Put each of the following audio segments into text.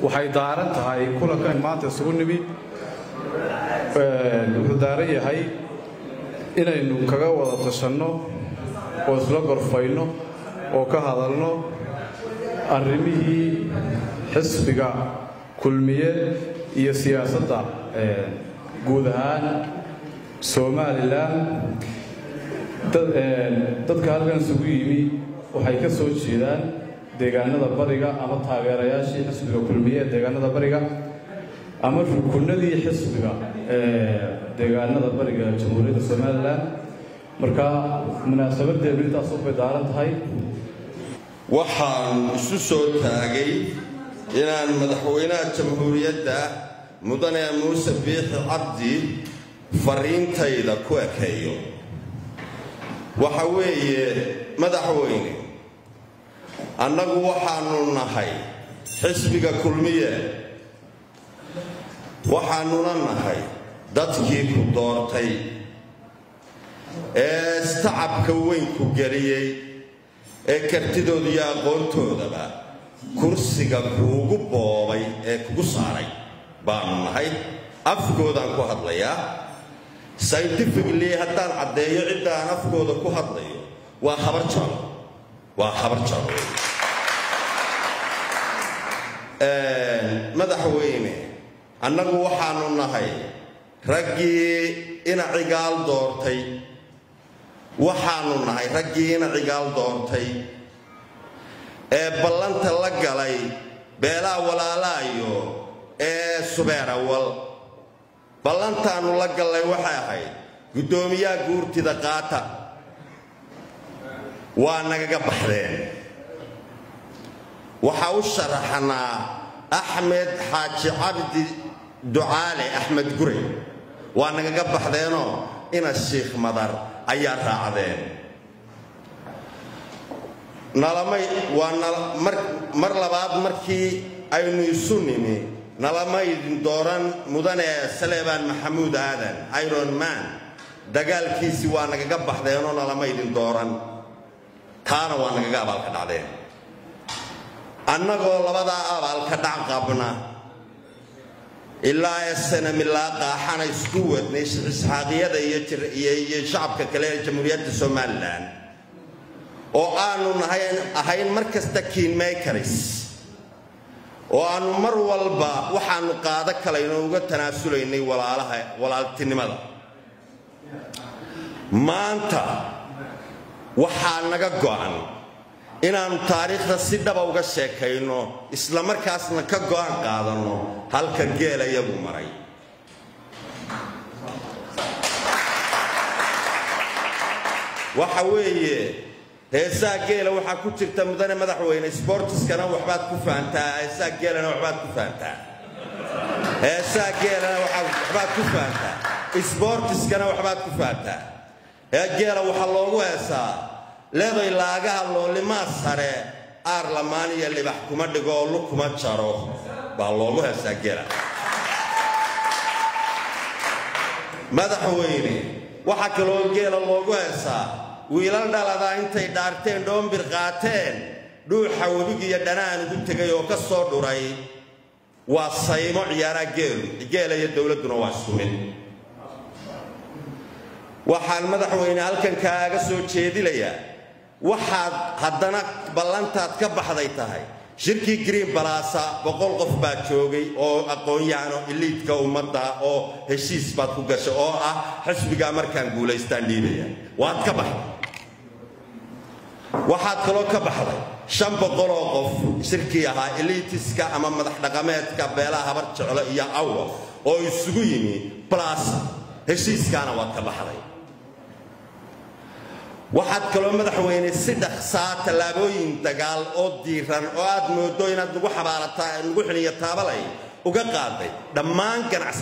waxay daaran tahay kulankan maanta isugu nimid wuxuu daaran yahay inaynu kaga wada tashanno oo isla gorfayno oo ka hadalno arrimihii xisbiga kulmiye iyo siyaasadda guud ahaan Somaliland dadka halkan isugu yimi waxay ka soo jeedaan deegaanada bariga ama taageerayaashii xisbiga kulmiye deegaanada bariga ama rukunadii xisbiga deegaanada bariga Jamhuuriyadda Somaliland marka munaasabadeedu intaas oo bedaaran tahay waxaan isu soo taagay inaan madaxweynaha jamhuuriyadda mudane Muuse Biixi Cabdi fariintayda ku ekeeyo waxa weeye madaxweyne annagu waxaanu nahay xisbiga kulmiye waxaanu nahay dadkii ku doortay ee tacabka weyn ku galiyay ee kartidooda iyo aqoontoodaba kursiga kuugu boobay ee kugu saaray baanu nahay afkoodaan ku hadlayaa scientifically haddaan caddeeyo ciddaan afkooda ku hadlayo waa khabar jalo madaxweyne annagu waxaanu nahay raggii ina cigaal doortay ee ballanta la galay beelaha walaalaayo ee subeerawal ballantaanu la galay waxay ahayd guddoomiyaha guurtida qaata waa nagaga baxdeen waxa u sharaxnaa Axmed Xaaji Cabdi Ducaale Axmed Gure waa nagaga baxdeenoo ina Sheekh Madar ayaa raacdeen nalamay waa mar labaad markii aynu isu nimi nalamay dooran mudane Saleebaan Maxamuud Aadan Iron Man dagaalkiisi waa nagaga baxdeenoo nalamay dooran taana waa nagaga abaalka dhacdeen annagoo labada abaalka dhac qabna ilaa sana milaaqa xana isku wadnay isxaaqiyada iyo shacabka kale ee Jamhuuriyadda Somaliland oo aanu ahayn markasta keen makers oo aanu mar walba waxaanu qaada kalayno uga tanaasulaynay walaaltinimada maanta waxaa naga go'an inaanu taariikhda si dhaba uga sheekayno isla markaasna ka go'an qaadano halka geela iyagu maray waxa weeye heesaa geela waxaa ku jirta mudane madaxweyne sportiskana waxbaad ku fahantaa heesaa geelana waxbaad ku fahantaa heesaa geelana waxbaad ku fahantaa sportiskana waxbaad ku fahantaa geela waxaa loogu heesaa leeday laagaha loolimaa sare aar lamaan iyo libax kuma dhigo oo lug kuma jaro baa loogu heesaa geela madaxweyne waxaa kaloo geela loogu heesaa wiilal dhaladaa intay dhaarteen dhoombir qaateen dhuuxa webiga iyo dhanaan ugu tegay oo ka soo dhuray waa saymo ciyaaraa geela iyo dowladduna waa isku mid waxaan madaxweyne halkan kaaga soo jeedinayaa waxaad haddana ballantaad ka baxday tahay shirkii Green Plaza 100 qof baa joogay oo aqoon-yahano eliitka ummadda oo heshiis baad ku gashay oo ah xisbiga markaan guulaystaan dhiibaya waad ka baxday waxaad kaloo ka baxday 500 oo qof shirkii ahaa eliitiska ama madax dhaqameedka beelaha habar jeclo iyo awo oo isugu yimi Plaza heshiiskaana waad ka baxday waxaad kaloo madaxweyne si dhaqsaa talaabooyin dagaal oo diiran oo aad moodo inaad ugu xabaalataa ugu xiliya taabalay uga qaaday dhammaan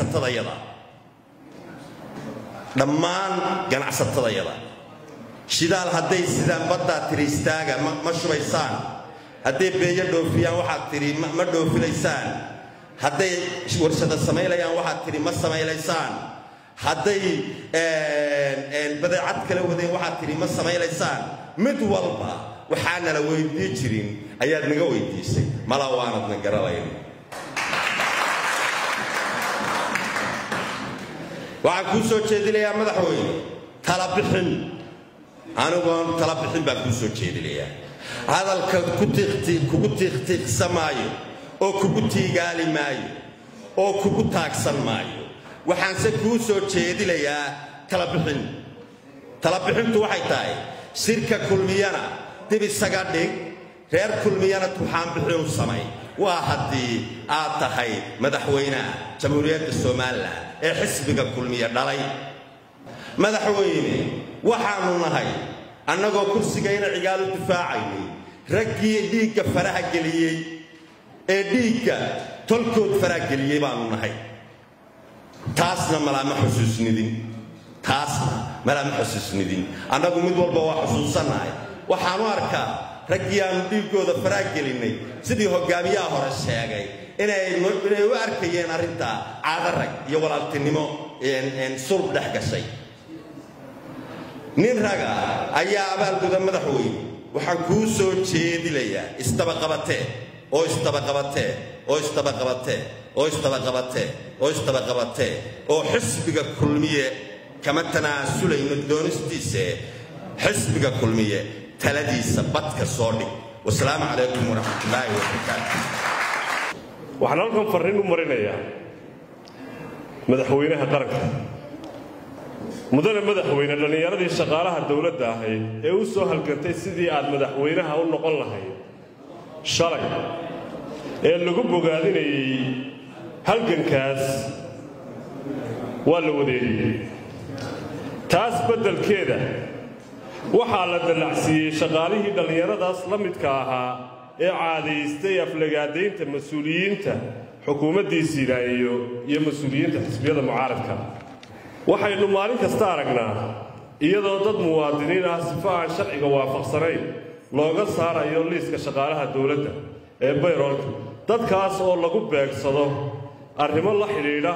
ganacsatadayada shidaal hadday sidaan badda tiri istaaga ma shubaysaan hadday beeyo dhoofiyaan waxaad tiri ma dhoofilaysaan hadday warshada sameeyaan waxaad tiri ma sameeylaysaan hadday badeecad kala wadeen waxaad tiri ma sameeylaysaan mid walba waxaana la weydiin jirin ayaad naga weydiisay mala waanad na garanayn waxaan kuu soo jeedinayaa madaxweyne tala bixin anigoon tala bixin baan kuu soo jeedinayaa hadalka kugu tiiqtiiqsamaayo oo kugu tiigaali maayo oo kugu taagsan maayo waxaanse kuu soo jeedinayaa tala bixin tala bixintu waxay tahay shirka kulmiyana dib isaga dhig reer kulmiyana tuxaan bixin u samay waa haddii aad tahay madaxweynaha jamhuuriyadda Soomaaliland ee xisbiga kulmiye dhalay madaxweyne waxaanu nahay annagoo kursigayna cigaal u difaacaynay raggii dhiigga faraha geliyey ee dhiigga tolkood faraha geliyey baanu nahay taasna malaama xusuusnidin annagu mid walba waa xusuusanahay waxaanu arkaa raggii aanu dhiiggooda faraha gelinay sidii hogaamiyaha hore sheegay inay u arkayeen arrintaa caadarag iyo walaaltinimo sulb dhex gashay nin raga ayaa abaalguda madaxweyne waxaan kuu soo jeedinayaa istabaqabatee oo xisbiga kulmiye kama tanaasulayno doonistiisa xisbiga kulmiye taladiisa badka soo dhig wasalaamu calaykum waraxmatullaahi wabarakaatu waxaan halkan fariin u marinayaa madaxweynaha qaranka mudane madaxweyne dhallinyaradii shaqaalaha dawladda ahayd ee u soo halgantay sidii aad madaxweynaha u noqon lahayd shalay ee lagu bogaadinayay halgankaas waa la wadeeriyey taas beddelkeeda waxaa la dallacsiiyey shaqaalihii dhallinyaradaas la midka ahaa ee caadaystay aflagaadaynta mas-uuliyiinta xukuumaddii siidaayo iyo mas-uuliyiinta xisbiyada mucaaradka waxaynu maalin kasta aragnaa iyadoo dad muwaadiniin ah sifo aan sharciga waafaqsanayn looga saarayo liiska shaqaalaha dawladda ee bayroolka dadkaas oo lagu beegsado arrimo la xidhiidha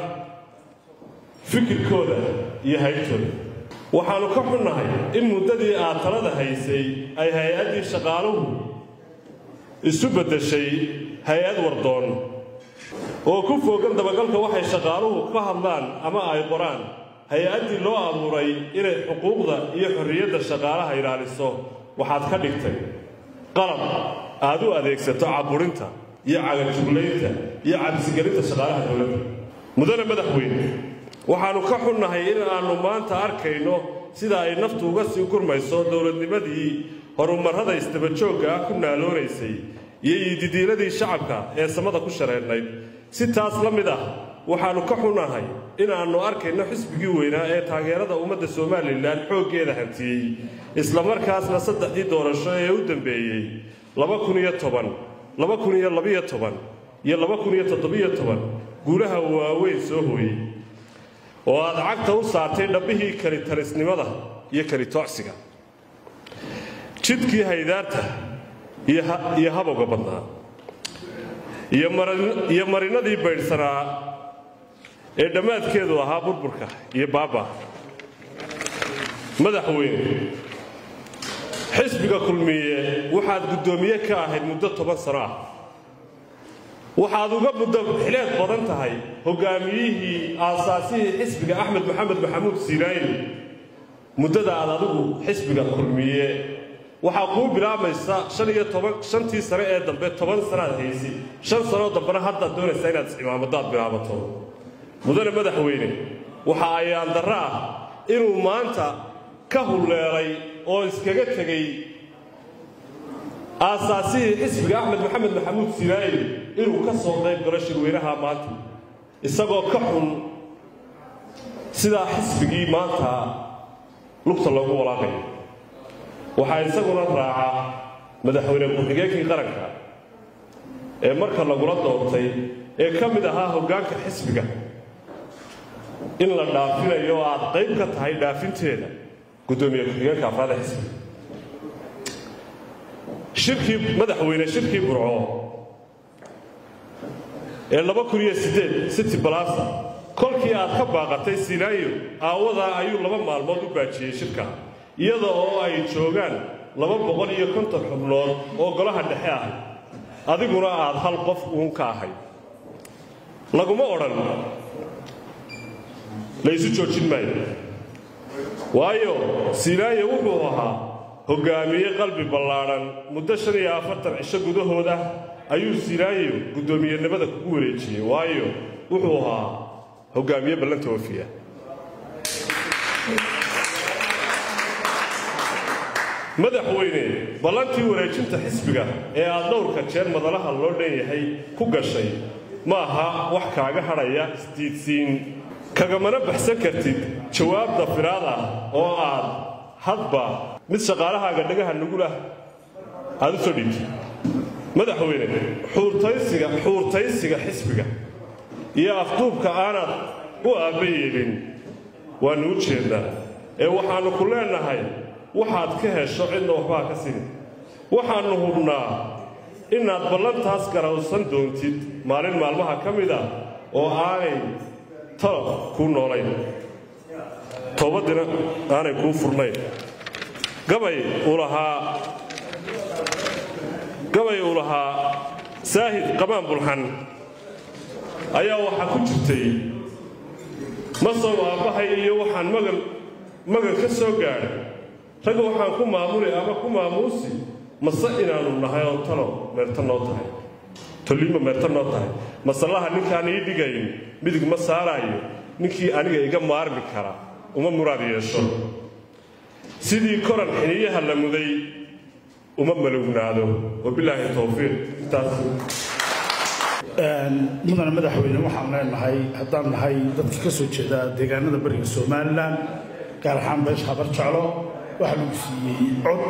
fikirkooda iyo haybtooda waxaannu ka xunnahay in muddadii aad talada haysay ay hay-addii shaqaaluhu isu beddeshay hay-ad wardoon oo ku foogan dabagalka waxay shaqaaluhu ka hadlaan ama ay qoraan hay-addii loo abuuray inay xuquuqda iyo xorriyadda shaqaalaha ilaaliso waxaad ka dhigtay qalab aad u adeegsato caburinta iyo cagajuglaynta iyo cabsigelinta shaqaalaha dawladda mudane madaxweyne waxaannu ka xunnahay in aannu maanta arkayno sida ay naftu uga sii gurmayso dowladnimadii horumarrada isdabajoogga ah ku naaloonaysay iyo iididiiladii shacabka ee samada ku shareernayd si taas la mid ah waxaannu ka xunnahay in aannu arkayno xisbigii weynaa ee taageerada ummadda Soomaaliland xooggeeda hantiyey isla markaasna saddexdii doorasho ee u dambeeyey 2010 2012 iyo 2017 guulaha waaweyn soo hooyey oo aad cagta u saartay dhabbihii kalitalisnimada iyo kalitoocsiga jidkii haydaarta iyo habowga badnaa iyo marinadii baydhsanaa ee dhammaadkeedu ahaa burburka iyo baaba madaxweyne xisbiga kulmiye waxaad guddoomiye ka ahayd muddo 10 sano ah waxaad uga muddo xileed badan tahay hogaamiyihii aasaasihii xisbiga Axmed Maxamed Maxamuud Siinayn muddada aad adigu xisbiga kulmiye waxaa kuu bilaabaysa 15 sano ee dambe 10 sanaad haysay 5 sano dambana hadda doonaysa inaad cimaamadaad bilaabato mudane madaxweyne waxa ayaan darro ah inuu maanta ka huleelay oo iskaga tegay aasaasihii xisbiga Axmed Maxamed Maxamuud Siinayn inuu ka soo qayb galo shirweynaha maanta isagoo ka xun sidaa xisbigii maanta lugta loogu walaaqay waxaa isaguna raaca madaxweyne ku-xigeenkii qaranka ee marka lagula doortay ee ka mid ahaa hoggaanka xisbiga in la dhaafinayo oo aad qayb ka tahay dhaafinteeda guddoomiye ku-xigeenka afraad ee xisbiga shirkii burco ee 2008 City Plaza kolkii aad ka baaqatay Sinaayo aawada ayuu 2 maalmood u baajiyay shirka iyada oo ay joogaan 250 xubnood oo golaha dhexe ah adiguna aad hal qof uun ka ahay laguma odhan laysu joojin maayo waayo Siilaayo wuxuu ahaa hogaamiye qalbi ballaaran muddo 45 cisho gudahooda ayuu Siilaayo gudoomiyenimada ku wareejiyay waayo wuxuu ahaa hogaamiye ballanta wafiya madaxweyne ballantii wareejinta xisbiga ee aad dhowrka jeer madalaha loo dheeyahay ku gashay ma aha wax kaaga hadhaya isdiidsiin kagamana baxsan kartid jawaab dafiraad ah oo aad hadba mid shaqaalahaaga dhagaha nugula aad u soo dhiibtid madaxweyne xuurtaysiga xisbiga iyo afduubka aanad u aabayeelin waanu u jeednaa ee waxaanu ku leenahay waxaad ka hesho cidna waxbaa ka siin waxaanu hubnaa inaad ballantaas garowsan doontid maalin maalmaha ka mid ah oo aanay talab ku noolayn toobadina aanay kuu furnayn gabay uu lahaa saahid qamaan bulxan ayaa waxaa ku jirtay masow aabbahay iyo waxaan magan ka soo gaadhay ragga waxaan ku maamulay ama ku maamuusi mase inaanu nahay oo talo meerta noo tahay tolliima meerta noo tahay masallaha ninkaan ii dhigayn midig ma saaraayo ninkii aniga iga maarmi kara uma muraad yeesho sidii koran xiniyaha la muday uma malownaado wabilaahi tawfiiq intaas mudana madaxweyne waxaan leenahay haddaan nahay dadka ka soo jeeda deegaanada bariga Somaliland gaar ahaan beesha habar jeclo waxa lagu siiyey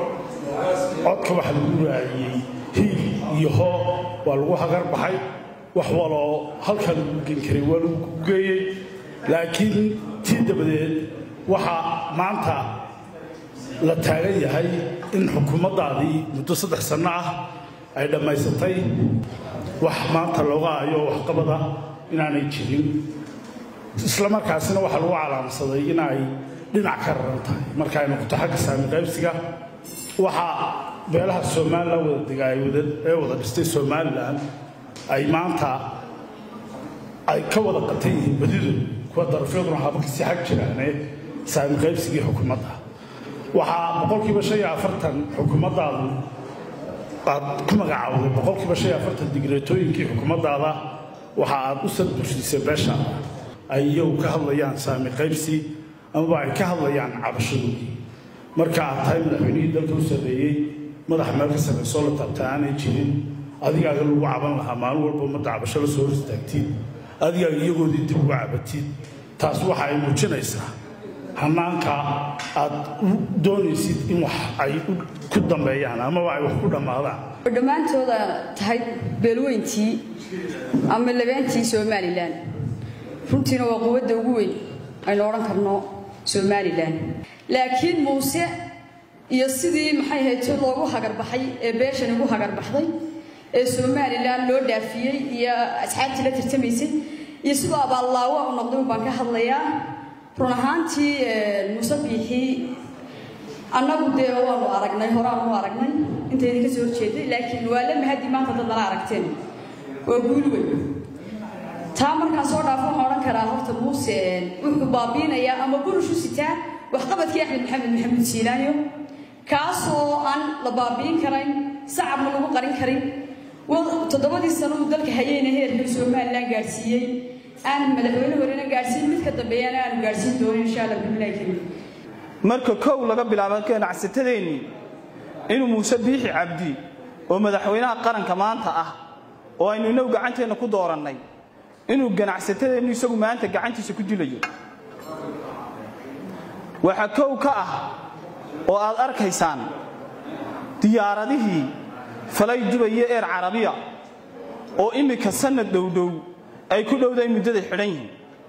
codka waxa lagu raaciyay hiil iyo hoo waa lagu hagar baxay wax waloo halkan lagu geen karay waa lagu geeyey laakiin tii dabadeed waxa maanta la taagan yahay in xukuumaddaadii muddo 3 sano ah ay dhammaysatay wax maanta looga hayo waxqabada inaanay jirin isla markaasina waxa lagu calaamsaday inay dhinac ka raran tahay marka ay noqoto xagga saami qaybsiga waxa beelaha Soomaaliland wada degaay wada dhistay Soomaaliland ay maanta ay ka wada qatay badidu kuwa darafyaduna haba ka sii xag jiraanay saami qaybsiga xukuumadda waxa 40% xukuumaddaadu aad ku magacaawday 40% digreetooyinkii xukuumaddaada waxa aad u sadbursisay beesha ay iyagu ka hadlayaan saami qaybsi ama ay ka hadlayaan cabashadoodii marka aad tahay madaxweynihii dalka u sareeyay madax meel ka sameeyay la tabtaanay jirin adigaaga lagu caban lahaa maalin walba ummadda cabasho la soo istaagtid adigaaga iyagoodii dib uga cabatid taas waxa ay muujinaysaa hanaanka aad doonaysid in wax ay ku dambeeyaan ama ay wax ku dhamaadaan dhammaantooda tahay beelweyntii ama labeentii Somaliland runtiina waa quwadda ugu weyn aynu oran karno Somaliland laakiin muuse iyo sidii maxay ahayd loogu hagar baxay ee beeshan ugu hagar baxday ee Somaliland loo dhaafiyay iyo asxaabtii la tirtamaysay iyo sidoo abaalaawa u noqday baan ka hadlayaa run ahaantii muuse bixi annagu dee waanu aragnay horaan u aragnay intayda ka soo horjeeday laakiin waa la mahadi maanta dad nala aragteen waa guul weyn taa markaan soo dhaafo waxaan oran karaa horta muuse wuxuu baabiinayaa ama burushu sitaa waxqabadkii Axmed Maxamed Siilaayo kaasoo aan la baabiin karayn sacabna lagu qarin karin 7 sano uu dalka hayayna heerka Somaliland gaarsiiyay aan madaxweyne horena gaarsiin mid ka dambeeyana aan gaarsiin doono insha Allah billahi karim marka koow laga bilaabo ganacsatada inuu Muuse Biixi Cabdi oo madaxweynaha qaranka maanta ah oo aynu inagu gacanteena ku dooranay inuu ganacsatada isagu maanta gacantiisa ku dilayo waxa koow ka ah oo aad arkaysaan diyaaradihii falay Dubai Air Arabiya oo imika sanad dhow ay ku dhowday muddada xidhan yihiin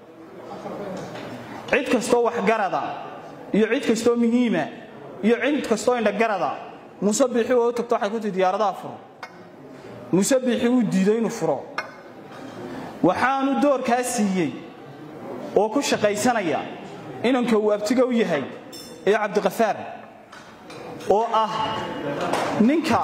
cid kasto wax garada iyo cid kasto muhiima iyo cid kasto indha garada Muuse Biixi oo tagto waxay ku diyaaradaha furo Muuse Biixi uu diiday inuu furo waxaanu doorkaas siiyay oo ku shaqaysanaya inanka uu abtiga u yahay ee Cabdiqafaar oo ah ninka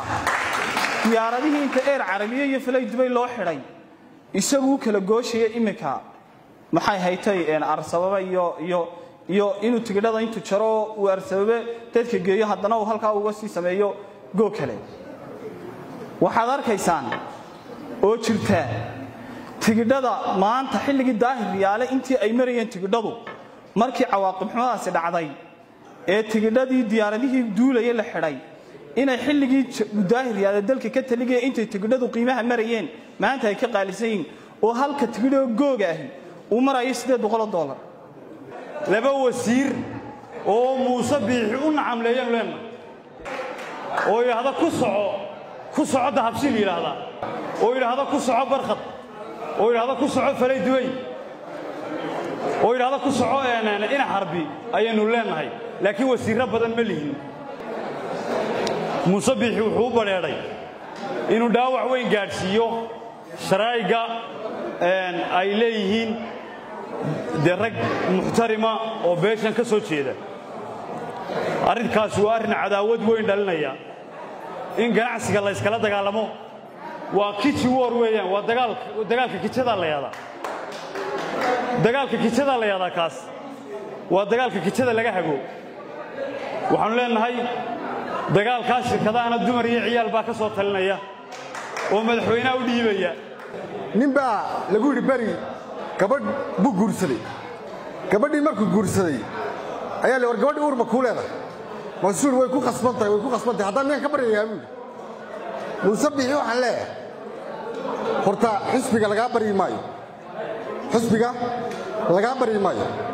diyaaradihii inta Air Arabiya iyo falay Dubai loo xiray isagu kala gooshay imika maxay haytay arsababa iyo inuu tigidhada intuu jaro uu arsababe dadka geeyo haddana uu halkaa uga sii sameeyo goo kale waxaad arkaysaan oo jirta tigidhada maanta xilligii daahir riyaale intii ay marayeen tigidhadu markii cawaaqib xumadaasi dhacday ee tigidhadii diyaaradihii duulayay la xidhay inay xilligii daahir riyaale dalka ka taligay intay tigidhadu qiimaha marayeen maanta ay ka qaalisan yihiin oo halka tigidhoo googa ahi uu marayo $800 laba wasiir oo Muuse Biixi u nacamleeyeen leena oo yiraahdo ku soco dahabshiil yiraahdo oo yiraahdo ku soco barqad oo yiraahdo ku soco falay duway oo yiraahdo ku soco ina harbi ayaynu leenahay laakiin wasiirro badan ma lihin Muuse Biixi wuxuu bareeray inuu dhaawac weyn gaarsiiyo sharayga ay leeyihiin درج محترمة وبيشن كسوتشيدا أريد كاسوار عداوة وين دلنا إن جناس قال إسكالا دجالمو وكيتش ورويا ودجال كيتشدا لا يلا دجال كيتشدا لا يلا كاس ودجال كيتشدا لقى حقو وحنلين هاي دجال كاس كذا أنا الدمرية عيال باكسوت لنا يا ومدحوينا وديبيا نبى لقول بري gabadh buu guursaday gabadhii markuu guursaday ayaa la war gabadh uur ma ku leedahay masuul way ku qasbantahay haddaan ninka ka baryayaa Muuse Biixi waxaan leeyahay horta xisbiga laga baryi maayo